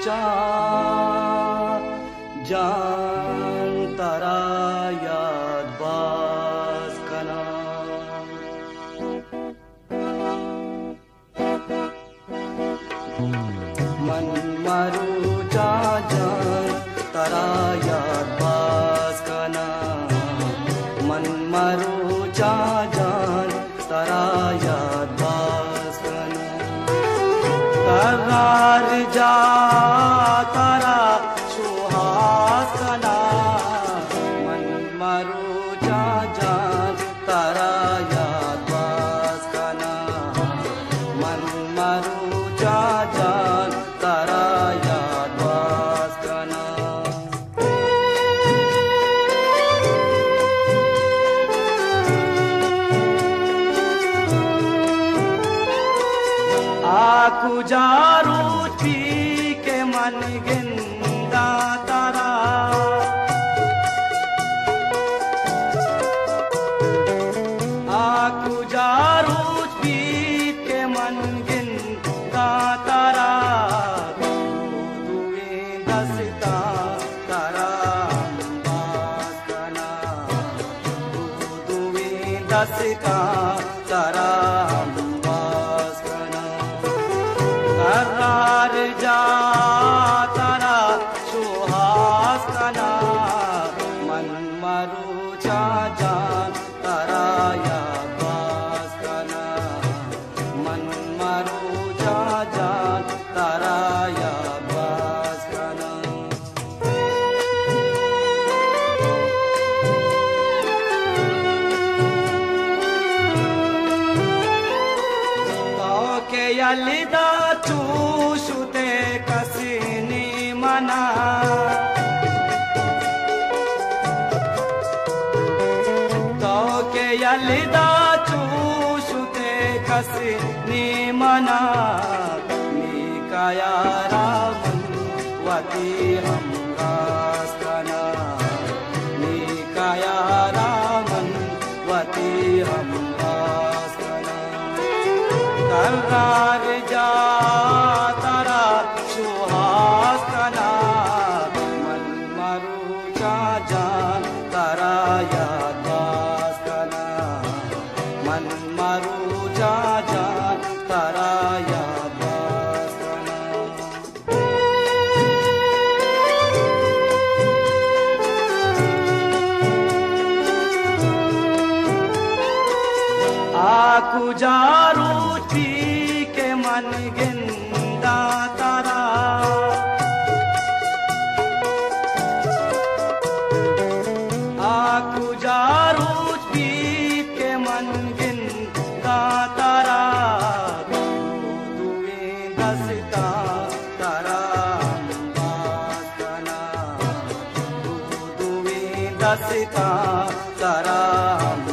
चा जान तारा याद बाज कना मन मारू चा जान तारा याद बाज कना मन मारू चा जान तारा याद बाज कना तरार जा तारा सुहास कना मन मारू चा जान तारा याद बाज कना मन मारू चा जान तारा याद बाज कना आकु जारू थी के मन गिंदा तारा आकु जारू थी के मन गिंदा तारा दुए दसता तारा बास कना दुए दसता तारा तरार जा तारा सुहास कना मन मारू चा जान तारा याद बाज कना मन मारू चा जान तारा याद बाज कना तो के यलिदा चूसुते कसिनी मना तो के यलिदा चूसुते कसिनी मना निकाया रामन वती हम कास कना निकाया रामन वती हम कास कना तरार जा तारा सुहास कना मन मारू चा जान तारा याद बाज कना मन मारू चा जान तारा याद बाज कना आकु जारू थी के मन गिंदा तारा आकु जारू थी के मन गिंदा तारा दुए दसता तारा बास कना दुए दसता तारा